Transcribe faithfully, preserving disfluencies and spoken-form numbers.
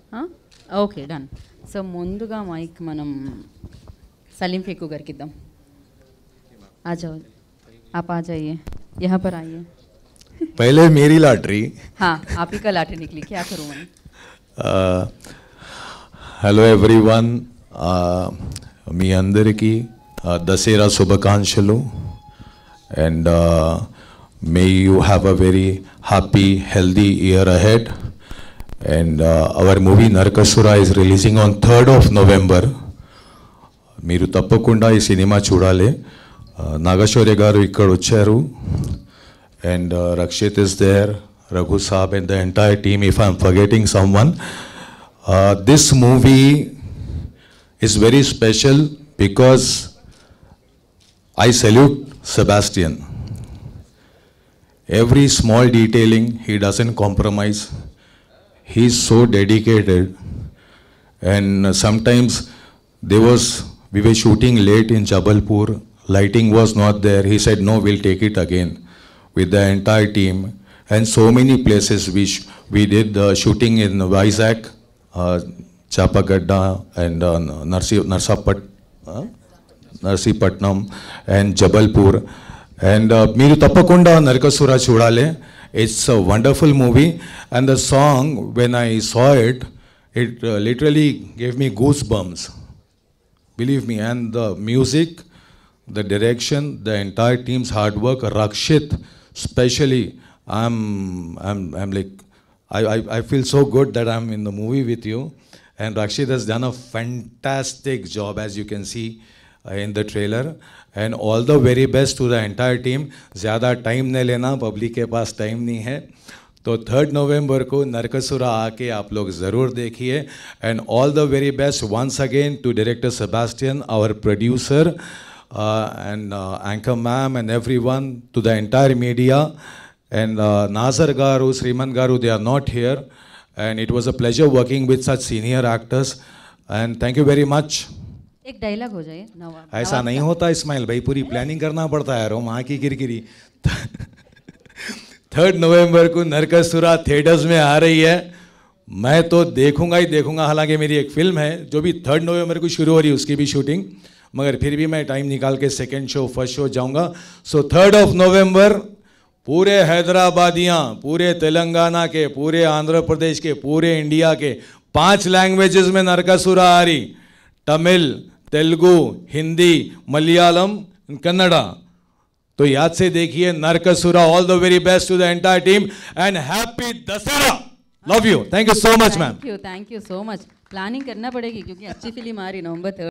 Okay done. So ముందుగా mike మనం सलीम फेकू घर की दम आ जाओ, आप आ जाइए, यहाँ पर आइए. पहले मेरी लॉटरी. हाँ आप ही का लॉटरी निकली, क्या करूँ मैं. हेलो एवरीवन, మీ అందరికీ దసరా శుభాకాంక్షలు and uh, may you have a very happy healthy year ahead. And uh, our movie Narakasura is releasing on third of November. మీరు తప్పకుండా ఈ సినిమా చూడాలి. నాగశౌర్య గారు ఇక్కడ వచ్చారు and uh, Rakshit is there, Raghu Saab and the entire team. If I'm forgetting someone, uh, this movie is very special because I salute Sebastian. Every small detailing he doesn't compromise. He's so dedicated, and uh, sometimes there was we were shooting late in Jabalpur, lighting was not there. He said no, we'll take it again with the entire team. And so many places we sh we did the shooting in Vizag, uh, Chapagadda and uh, Narsi Narsapat uh, Narsipatnam and Jabalpur. And Meeru Tappakunda Narakasura Chudale. It's a wonderful movie, and the song, when I saw it, it uh, literally gave me goosebumps. Believe me. And the music, the direction, the entire team's hard work, Rakshit especially, I'm, I'm, I'm like, I, I, I feel so good that I'm in the movie with you. And Rakshit has done a fantastic job, as you can see uh, in the trailer. And all the very best to the entire team. ज़्यादा time नहीं लेना, public के पास time नहीं है. तो third नवंबर को नरकासुरा आके आप लोग ज़रूर देखिए. And all the very best once again to director Sebastian, our producer, uh, and uh, anchor ma'am and everyone, to the entire media. And uh, Nazar Garu, Sriman Garu, they are not here. And it was a pleasure working with such senior actors. And thank you very much. एक dialogue हो जाए. नवाब ऐसा नहीं होता इस्माइल भाई, पूरी planning करना पड़ता है. रो माँ की किरकिरी. थर्ड नवंबर को नरकासुरा थिएटर्स में आ रही है. मैं तो देखूंगा ही देखूंगा. हालांकि मेरी एक फिल्म है जो भी थर्ड नवंबर को शुरू हो रही है, उसकी भी शूटिंग, मगर फिर भी मैं टाइम निकाल के सेकेंड शो फर्स्ट शो जाऊंगा. सो थर्ड ऑफ नवंबर पूरे हैदराबादियाँ, पूरे तेलंगाना के, पूरे आंध्र प्रदेश के, पूरे इंडिया के पांच लैंग्वेजेस में नरकासुरा आ रही. तमिल, तेलुगु, हिंदी, मलयालम, कन्नड़ा. तो याद से देखिए Narakasura. All the very best to the entire team and happy Dussehra. Love you. Thank you so much ma'am. Thank you, thank you so much. Planning करना पड़ेगी क्योंकि अच्छी फिल्म आ रही नवंबर थर्ड.